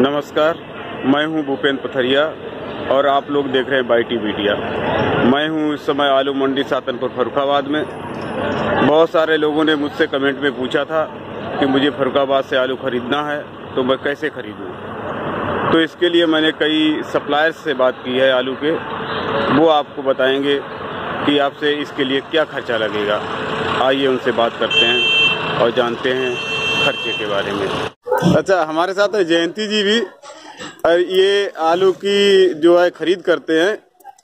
नमस्कार, मैं हूं भूपेंद्र पथरिया और आप लोग देख रहे हैं बाईटी मीडिया। मैं हूं इस समय आलू मंडी सातनपुर फर्रुखाबाद में। बहुत सारे लोगों ने मुझसे कमेंट में पूछा था कि मुझे फर्रुखाबाद से आलू खरीदना है तो मैं कैसे खरीदूं। तो इसके लिए मैंने कई सप्लायर्स से बात की है आलू के, वो आपको बताएंगे कि आपसे इसके लिए क्या खर्चा लगेगा। आइए उनसे बात करते हैं और जानते हैं खर्चे के बारे में। अच्छा, हमारे साथ है जयंती जी भी, और ये आलू की जो है खरीद करते हैं।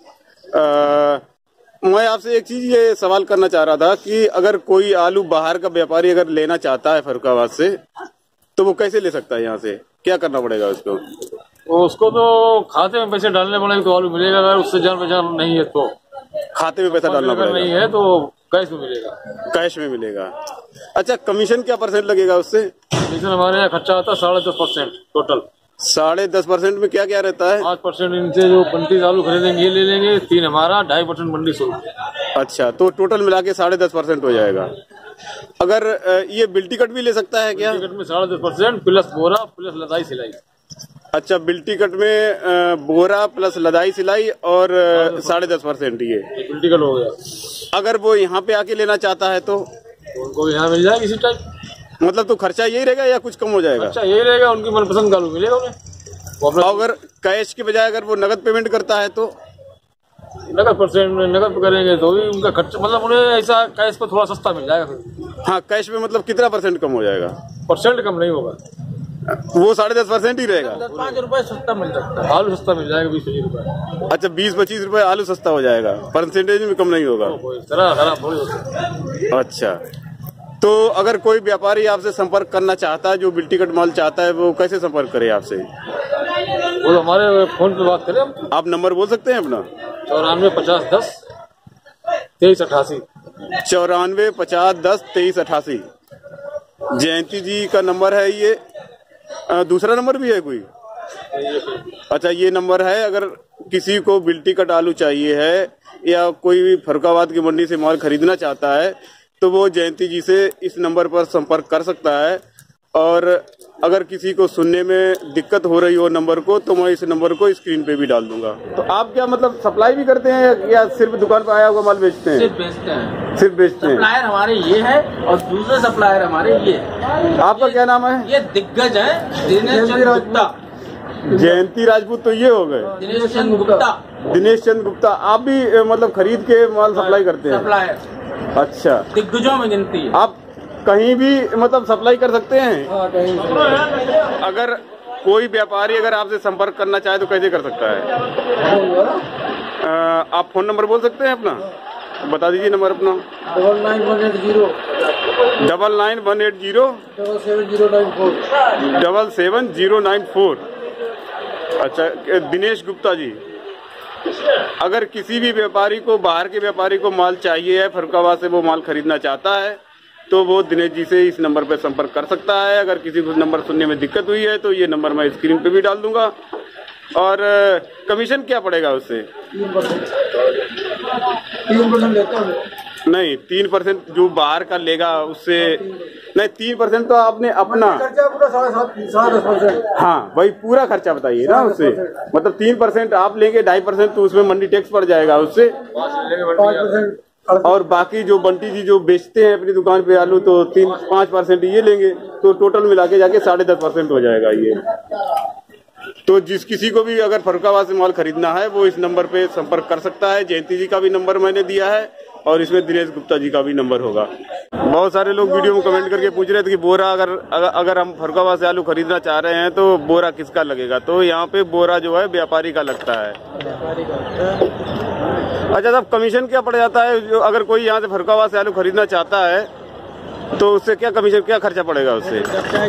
मैं आपसे एक चीज ये सवाल करना चाह रहा था कि अगर कोई आलू बाहर का व्यापारी अगर लेना चाहता है फर्रुखाबाद से, तो वो कैसे ले सकता है? यहाँ से क्या करना पड़ेगा उसको तो खाते में पैसे डालने पड़ेंगे तो आलू मिलेगा। अगर उससे जान पहचान नहीं है तो खाते में पैसा डालना पड़ेगा, नहीं है तो कैश में मिलेगा। कैश में मिलेगा। अच्छा, कमीशन क्या % लगेगा उससे? कमीशन हमारे यहाँ खर्चा आता है 10.5% टोटल। 10.5% में क्या क्या रहता है? 5% इनसे जो बंटी आलू खरीदेंगे ये ले लेंगे, 3 हमारा, 2.5% मंडी शुल्क। अच्छा, तो टोटल मिला के 10.5% हो जाएगा। अगर ये बिल टिकट भी ले सकता है क्या? टिकट में 10.5% प्लस बोरा प्लस लदाई सिलाई। अच्छा, बिल टिकट में बोरा प्लस लदाई सिलाई और 10.5% ये बिल टिकट हो गया। अगर वो यहाँ पे आके लेना चाहता है तो उनको यहाँ मिल जाएगा इसी टाइप। मतलब तो खर्चा यही रहेगा या कुछ कम हो जाएगा? खर्चा यही रहेगा, उनकी मनपसंद आलू मिलेगा उन्हें। अगर कैश के बजाय अगर वो नगद पेमेंट करता है तो नगद करेंगे तो भी उनका खर्चा, मतलब उन्हें ऐसा कैश पर थोड़ा सस्ता मिल जाएगा। हाँ, कैश में मतलब कितना % कम हो जाएगा? % कम नहीं होगा, वो 10.5% ही रहेगा। 5 रुपए सस्ता मिल सकता है, आलू सस्ता मिल जाएगा 20-25 रुपए। अच्छा, 20-25 रुपए आलू सस्ता हो जाएगा, % में कम नहीं होगा। अच्छा, तो अगर कोई व्यापारी आपसे संपर्क करना चाहता है, जो बिल टिकट माल चाहता है, वो कैसे संपर्क करे आपसे? वो हमारे फोन पे बात करें। आप नंबर बोल सकते हैं अपना? 94 50 10 23 88। 94 50 10 23 88 जयंती जी का नंबर है ये। दूसरा नंबर भी है कोई? अच्छा, ये नंबर है। अगर किसी को बिल टिकट आलू चाहिए है या कोई भी फर्रुखाबाद की मंडी से माल खरीदना चाहता है तो वो जयंती जी से इस नंबर पर संपर्क कर सकता है। और अगर किसी को सुनने में दिक्कत हो रही हो नंबर को, तो मैं इस नंबर को स्क्रीन पे भी डाल दूंगा। तो आप क्या मतलब सप्लाई भी करते हैं या सिर्फ दुकान पर आया हुआ माल बेचते हैं? सिर्फ बेचते हैं। सिर्फ बेचते हैं। सप्लायर हमारे ये है और दूसरे सप्लायर हमारे ये। आपका क्या नाम है? ये दिग्गज है, दिनेश चंद्र गुप्ता। जयंती राजपूत तो ये हो गए। दिनेश चंद्र गुप्ता। दिनेश चंद्र गुप्ता। आप भी मतलब खरीद के माल सप्लाई करते हैं? सप्लायर। अच्छा, दिग्गजों में गिनती है। आप कहीं भी मतलब सप्लाई कर सकते हैं? हाँ, कहीं। अगर कोई व्यापारी अगर आपसे संपर्क करना चाहे तो कैसे कर सकता है? आप फोन नंबर बोल सकते हैं अपना? बता दीजिए नंबर अपना। 99180 99180 77094। अच्छा, दिनेश गुप्ता जी। अगर किसी भी व्यापारी को, बाहर के व्यापारी को माल चाहिए है, फर्रुखाबाद से वो माल खरीदना चाहता है, तो वो दिनेश जी से इस नंबर पर संपर्क कर सकता है। अगर किसी को नंबर सुनने में दिक्कत हुई है तो ये नंबर मैं स्क्रीन पे भी डाल दूंगा। और कमीशन क्या पड़ेगा उससे? 3% लेता हूँ। नहीं, 3% जो बाहर का लेगा उससे नहीं। 3% तो आपने अपना खर्चा पूरा 7.5%। हाँ, वही पूरा खर्चा बताइए ना उससे। मतलब 3% आप लेंगे, 2.5% तो उसमें मंडी टैक्स पड़ जाएगा उससे। 5% और बाकी जो बंटी जी जो बेचते हैं अपनी दुकान पे आलू, तो 5% ये लेंगे, तो टोटल मिला के जाके 10.5% हो जाएगा ये। तो जिस किसी को भी अगर फर्रुखाबाद से माल खरीदना है वो इस नंबर पे संपर्क कर सकता है। जयंती जी का भी नंबर मैंने दिया है और इसमें दिनेश गुप्ता जी का भी नंबर होगा। बहुत सारे लोग वीडियो में कमेंट करके पूछ रहे थे कि बोरा अगर हम फर्रुखाबाद से आलू खरीदना चाह रहे हैं तो बोरा किसका लगेगा? तो यहाँ पे बोरा जो है व्यापारी का लगता है। अच्छा साहब, कमीशन क्या पड़ जाता है? जो अगर कोई यहाँ से फर्रुखाबाद से आलू खरीदना चाहता है तो उससे क्या कमीशन, क्या खर्चा पड़ेगा उससे?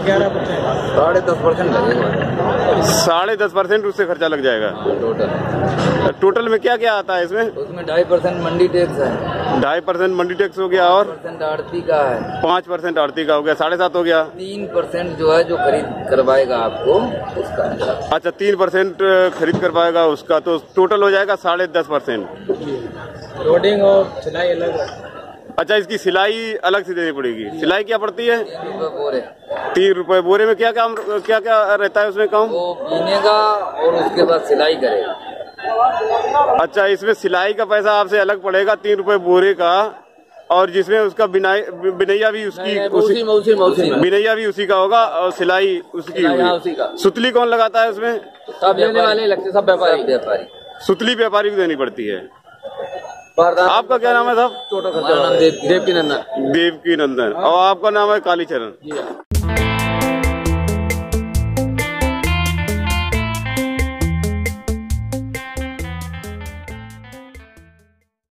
10.5% लगेगा। 10.5% उससे खर्चा लग जाएगा टोटल में क्या क्या आता है इसमें? उसमें 2.5% मंडी टैक्स है। 2.5% मंडी टैक्स हो गया और 5% आड़ती का है। 5% आड़ती का हो गया, 7.5 हो गया। 3% जो है जो खरीद करवाएगा आपको उसका है। अच्छा, 3% खरीद करवाएगा उसका, तो टोटल हो जाएगा 10.5%। लोडिंग और सिलाई अलग है। अच्छा, इसकी सिलाई अलग से देनी पड़ेगी। सिलाई क्या पड़ती है? 3 रुपए बोरे। 3 रुपए बोरे में क्या क्या रहता है उसमें काम? वो बीनेगा और उसके बाद सिलाई करेगा। अच्छा, इसमें सिलाई का पैसा आपसे अलग पड़ेगा 3 रुपए बोरे का, और जिसमें उसका बिनैया भी उसकी बिनैया भी उसी का होगा और सिलाई उसकी होगी। सुतली कौन लगाता है उसमें? सब लेने वाले लगते, सब व्यापारी। सुतली व्यापारी को देनी पड़ती है। आपका क्या नाम है साहब? देवकी नंदन। देवकी नंदन। और आपका नाम है कालीचरण।